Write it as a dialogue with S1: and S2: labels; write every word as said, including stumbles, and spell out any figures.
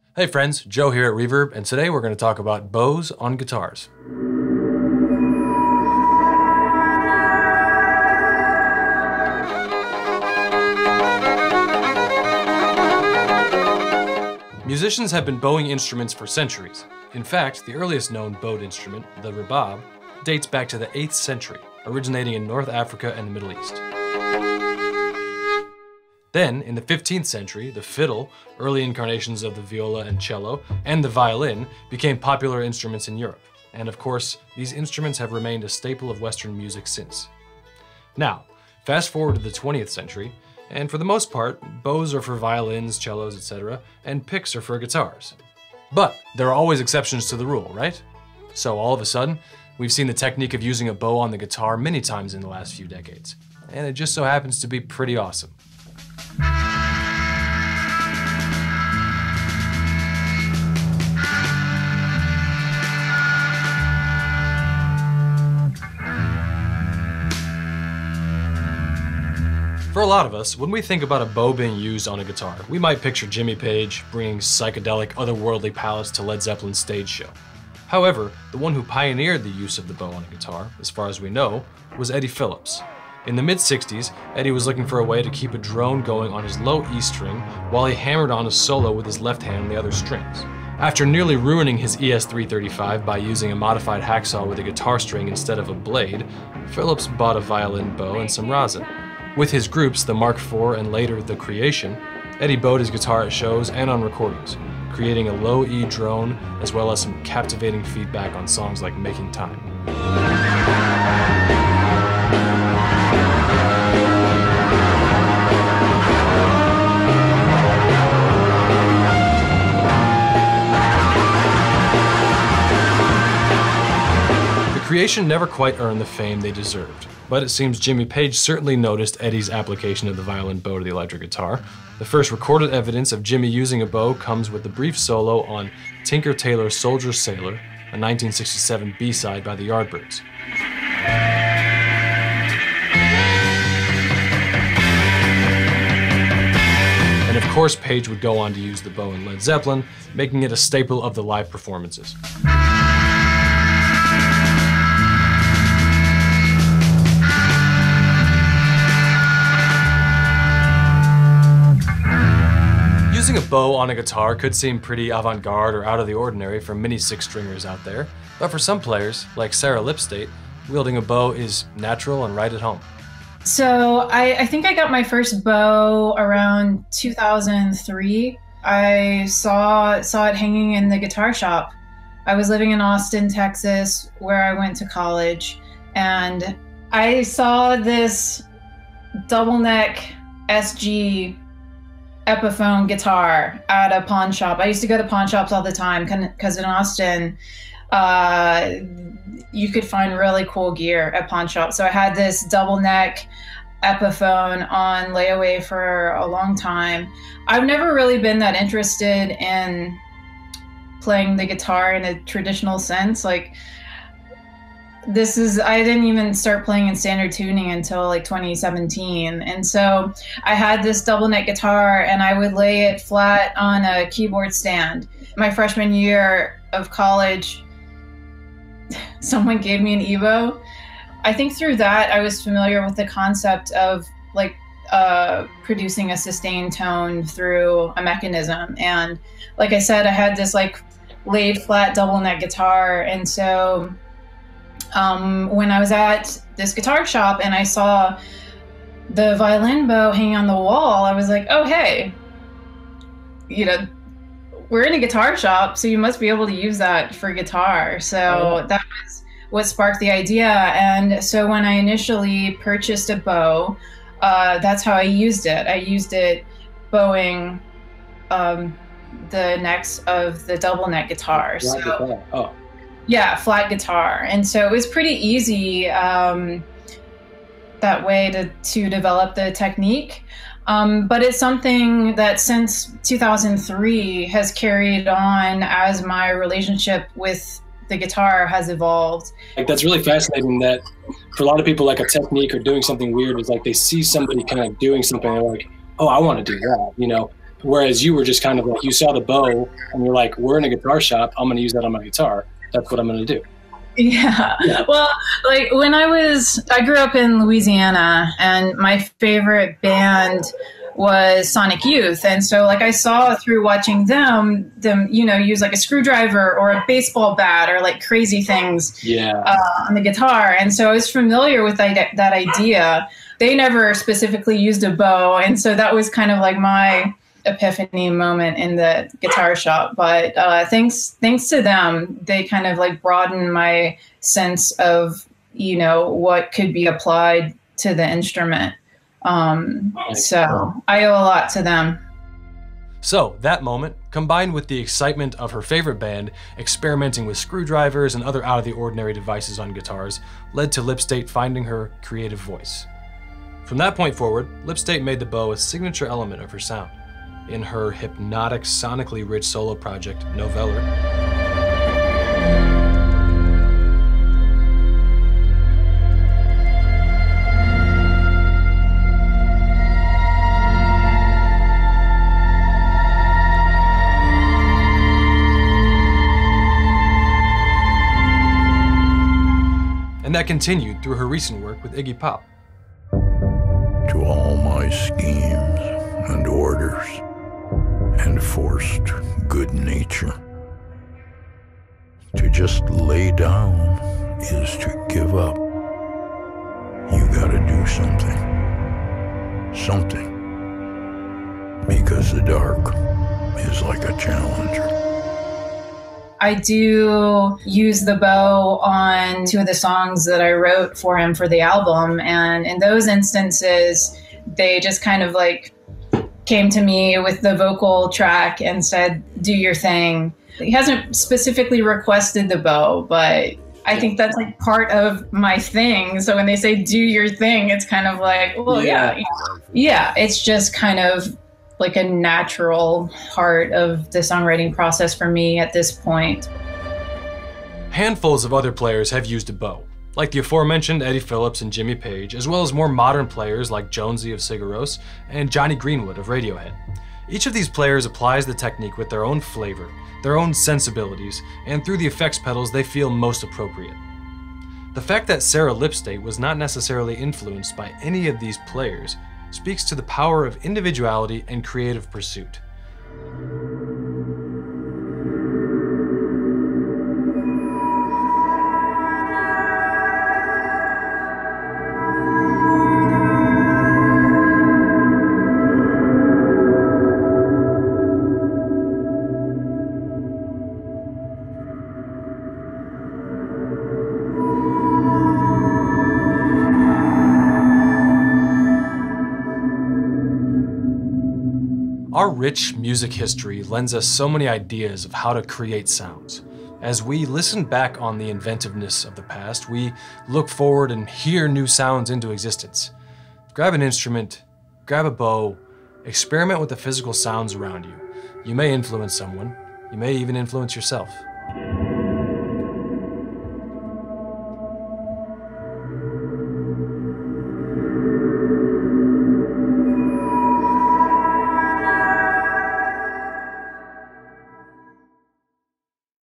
S1: Hey friends, Joe here at Reverb, and today we're going to talk about bows on guitars. Musicians have been bowing instruments for centuries. In fact, the earliest known bowed instrument, the Reverb, dates back to the eighth century, originating in North Africa and the Middle East. Then, in the fifteenth century, the fiddle, early incarnations of the viola and cello, and the violin became popular instruments in Europe. And of course, these instruments have remained a staple of Western music since. Now, fast forward to the twentieth century, and for the most part, bows are for violins, cellos, et cetera, and picks are for guitars. But there are always exceptions to the rule, right? So all of a sudden, we've seen the technique of using a bow on the guitar many times in the last few decades. And it just so happens to be pretty awesome. For a lot of us, when we think about a bow being used on a guitar, we might picture Jimmy Page bringing psychedelic, otherworldly palettes to Led Zeppelin's stage show. However, the one who pioneered the use of the bow on a guitar, as far as we know, was Eddie Phillips. In the mid sixties, Eddie was looking for a way to keep a drone going on his low E string while he hammered on a solo with his left hand on the other strings. After nearly ruining his E S three thirty-five by using a modified hacksaw with a guitar string instead of a blade, Phillips bought a violin bow and some rosin. With his groups, the Mark four and later the Creation, Eddie bowed his guitar at shows and on recordings, creating a low E drone as well as some captivating feedback on songs like Making Time. Creation never quite earned the fame they deserved, but it seems Jimmy Page certainly noticed Eddie's application of the violin bow to the electric guitar. The first recorded evidence of Jimmy using a bow comes with the brief solo on Tinker Tailor's Soldier Sailor, a nineteen sixty-seven B-side by the Yardbirds. And of course, Page would go on to use the bow in Led Zeppelin, making it a staple of the live performances. Using a bow on a guitar could seem pretty avant-garde or out of the ordinary for many six-stringers out there, but for some players, like Sarah Lipstate, wielding a bow is natural and right at home.
S2: So I, I think I got my first bow around two thousand three. I saw, saw it hanging in the guitar shop. I was living in Austin, Texas, where I went to college, and I saw this double neck S G Epiphone guitar at a pawn shop. I used to go to pawn shops all the time because in Austin, uh, you could find really cool gear at pawn shops. So I had this double neck Epiphone on layaway for a long time. I've never really been that interested in playing the guitar in a traditional sense. Like this is, I didn't even start playing in standard tuning until like twenty seventeen. And so I had this double neck guitar and I would lay it flat on a keyboard stand. My freshman year of college, someone gave me an Evo. I think through that I was familiar with the concept of like uh, producing a sustained tone through a mechanism. And like I said, I had this like laid flat double neck guitar. And so Um, when I was at this guitar shop and I saw the violin bow hanging on the wall, I was like, oh, hey, you know, we're in a guitar shop, so you must be able to use that for guitar. So oh. That was what sparked the idea. And so when I initially purchased a bow, uh, that's how I used it. I used it bowing um, the necks of the double neck guitar. So, guitar. Oh. Yeah, flat guitar. And so it was pretty easy um, that way to, to develop the technique. Um, but it's something that since two thousand three has carried on as my relationship with the guitar has evolved.
S3: Like that's really fascinating that for a lot of people, like a technique or doing something weird is like they see somebody kind of doing something and they're like, oh, I want to do that, you know? Whereas you were just kind of like, you saw the bow and you're like, we're in a guitar shop, I'm going to use that on my guitar. That's what I'm going to do.
S2: Yeah. yeah. Well, like when I was, I grew up in Louisiana, and my favorite band was Sonic Youth. And so like I saw through watching them, them, you know, use like a screwdriver or a baseball bat or like crazy things
S3: yeah.
S2: uh, on the guitar. And so I was familiar with that, that idea. They never specifically used a bow. And so that was kind of like my epiphany moment in the guitar shop. But uh, thanks, thanks to them, they kind of like broadened my sense of, you know, what could be applied to the instrument. Um, so I owe a lot to them.
S1: So that moment, combined with the excitement of her favorite band experimenting with screwdrivers and other out of the ordinary devices on guitars, led to Lipstate finding her creative voice. From that point forward, Lipstate made the bow a signature element of her sound. In her hypnotic, sonically rich solo project, Noveller, and that continued through her recent work with Iggy Pop.
S4: To all my schemes and orders and forced good nature, to just lay down is to give up. You gotta do something. Something. Because the dark is like a challenger.
S2: I do use the bow on two of the songs that I wrote for him for the album. And in those instances, they just kind of like came to me with the vocal track and said, do your thing. He hasn't specifically requested the bow, but I think that's like part of my thing. So when they say do your thing, it's kind of like, well, yeah, yeah, yeah it's just kind of like a natural part of the songwriting process for me at this point.
S1: Handfuls of other players have used a bow, like the aforementioned Eddie Phillips and Jimmy Page, as well as more modern players like Jonesy of Sigur Rós and Johnny Greenwood of Radiohead. Each of these players applies the technique with their own flavor, their own sensibilities, and through the effects pedals they feel most appropriate. The fact that Sarah Lipstate was not necessarily influenced by any of these players speaks to the power of individuality and creative pursuit. Our rich music history lends us so many ideas of how to create sounds. As we listen back on the inventiveness of the past, we look forward and hear new sounds into existence. Grab an instrument, grab a bow, experiment with the physical sounds around you. You may influence someone, you may even influence yourself.